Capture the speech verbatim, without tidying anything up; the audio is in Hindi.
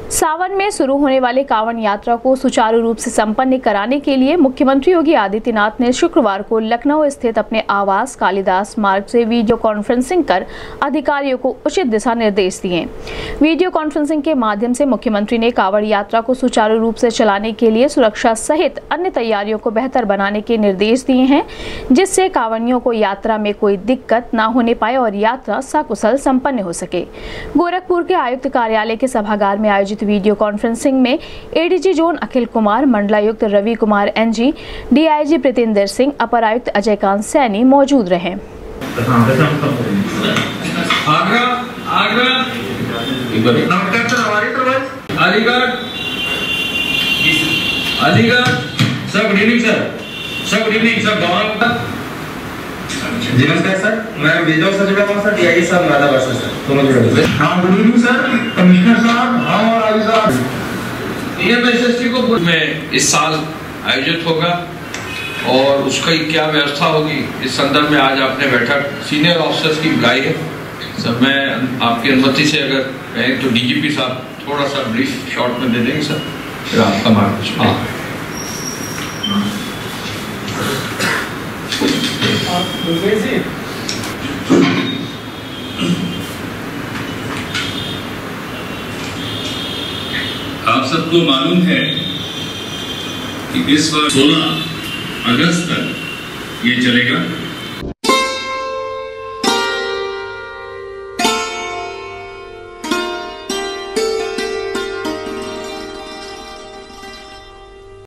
सावन में शुरू होने वाले कांवड़ यात्रा को सुचारू रूप से संपन्न कराने के लिए मुख्यमंत्री योगी आदित्यनाथ ने शुक्रवार को लखनऊ स्थित अपने आवास कालिदास मार्ग से वीडियो कॉन्फ्रेंसिंग कर अधिकारियों को उचित दिशा निर्देश दिए। वीडियो कॉन्फ्रेंसिंग के माध्यम से मुख्यमंत्री ने कांवड़ यात्रा को सुचारू रूप से चलाने के लिए सुरक्षा सहित अन्य तैयारियों को बेहतर बनाने के निर्देश दिए हैं, जिससे कांवड़ियों को यात्रा में कोई दिक्कत न होने पाए और यात्रा सकुशल संपन्न हो सके। गोरखपुर के आयुक्त कार्यालय के सभागार में आयोजित वीडियो कॉन्फ्रेंसिंग में एडीजी जोन अखिल कुमार, मंडलायुक्त रवि कुमार एनजी, डीआईजी प्रीतिंदर सिंह, अपर आयुक्त अजयकांत सैनी मौजूद रहे। Aligarh sir, good evening sir. Sir good evening sir. जी नमस्कार सर, मैं विजय सर जुड़ा हूं सर, डीआईजी साहब नादा वर्ष सर, दोनों जुड़े हुए। हां गुड इवनिंग सर, कमिश्नर साहब, हां और आई साहब। ईएमएसएसटी को में इस साल आयोजित होगा और उसकी क्या व्यवस्था होगी, इस संदर्भ में आज आपने बैठक सीनियर ऑफिसर्स की बुलाई है। सर मैं आपकी अनुमति से अगर कहें तो डीजीपी साहब थोड़ा सा ब्रीफ शॉर्ट में दे देंगे सर, फिर आपका मार्गदर्शन। हाँ आप सबको मालूम है कि इस वर्ष सोलह अगस्त तक ये चलेगा।